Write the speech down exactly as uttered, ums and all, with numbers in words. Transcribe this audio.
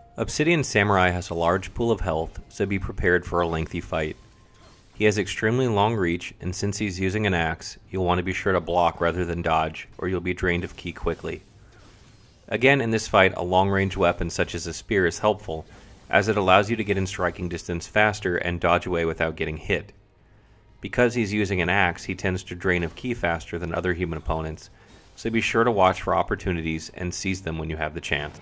Obsidian Samurai has a large pool of health, so be prepared for a lengthy fight. He has extremely long reach, and since he's using an axe, you'll want to be sure to block rather than dodge, or you'll be drained of ki quickly. Again, in this fight, a long-range weapon such as a spear is helpful, as it allows you to get in striking distance faster and dodge away without getting hit. Because he's using an axe, he tends to drain of ki faster than other human opponents, so be sure to watch for opportunities and seize them when you have the chance.